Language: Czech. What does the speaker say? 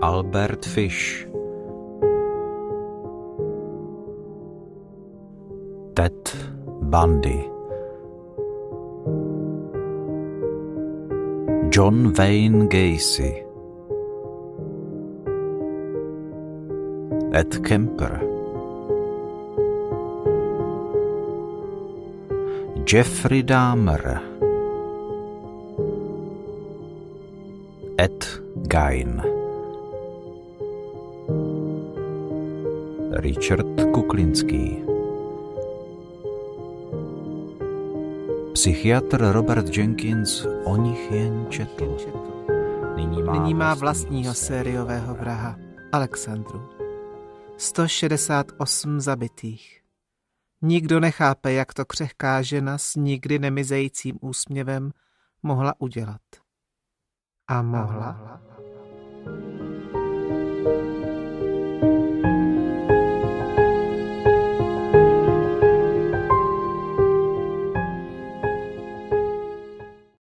Albert Fish, Ted Bundy, John Wayne Gacy, Ed Kemper, Jeffrey Dahmer, Ed Gein, Richard Kuklinský, psychiatr Robert Jenkins o nich jen četl. Nyní má vlastního sériového vraha, Alexandru. 168 zabitých. Nikdo nechápe, jak to křehká žena s nikdy nemizejícím úsměvem mohla udělat. A mohla?